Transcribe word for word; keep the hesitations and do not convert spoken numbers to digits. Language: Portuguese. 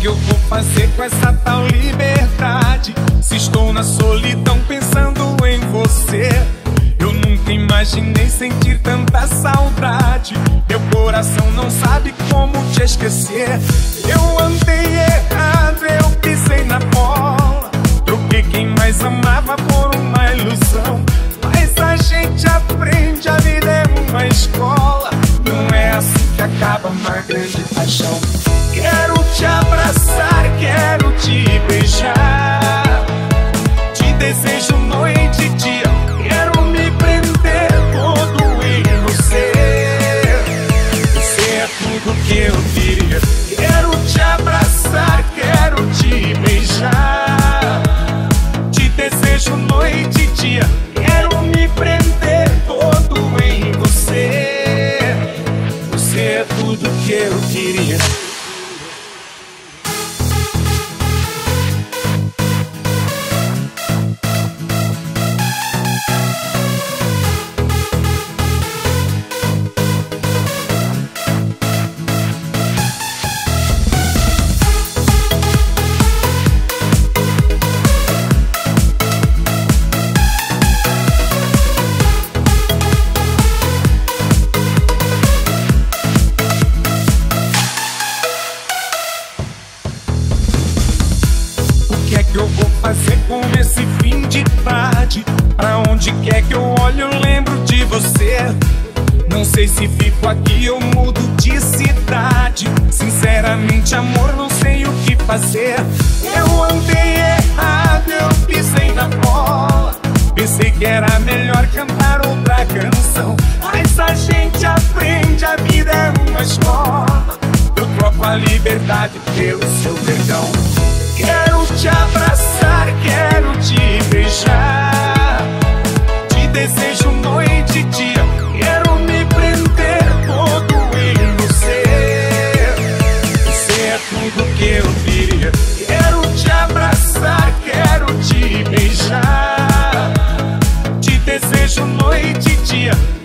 eu vou fazer com essa tal liberdade? Se estou na solidão pensando em você, eu nunca imaginei sentir tanta saudade. Meu coração não sabe como te esquecer. Eu andei errado, eu pisei na bola, troquei quem mais amava por uma ilusão. Mas a gente aprende, a vida é uma escola. Não é assim que acaba uma grande paixão. Quero te abraçar, quero te beijar, te desejo noite e dia. Quero me prender todo em você. Você é tudo que eu queria. Quero te abraçar, quero te beijar, te desejo noite e dia. Quero me prender todo em você. Você é tudo que eu queria. O que é que eu vou fazer com esse fim de tarde? Pra onde quer que eu olhe eu lembro de você. Não sei se fico aqui ou mudo de cidade. Sinceramente, amor, não sei o que fazer. Eu andei errado, eu pisei na bola, pensei que era melhor cantar outra canção. Mas a gente aprende, a vida é uma escola. Eu troco a liberdade pelo seu perdão. Quero te abraçar, quero te beijar, te desejo noite e dia. Quero me prender todo em você. Você é tudo que eu queria. Quero te abraçar, quero te beijar, te desejo noite e dia.